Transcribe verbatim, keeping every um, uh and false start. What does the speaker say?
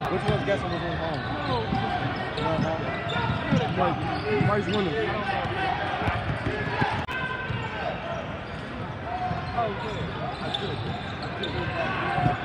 Which one's guessing was in home? Uh-huh. Like, Bryce winning. Oh, good. I should. I should.